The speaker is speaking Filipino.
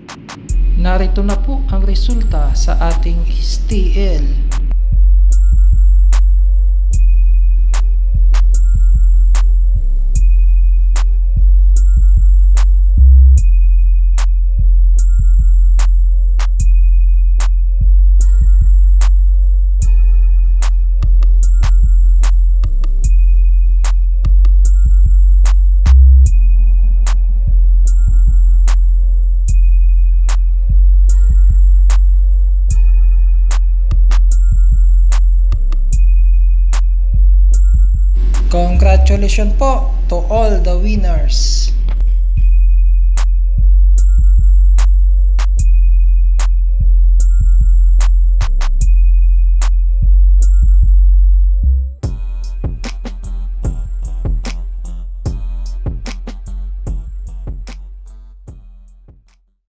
Narito na po ang resulta sa ating STL. Congratulations po to all the winners!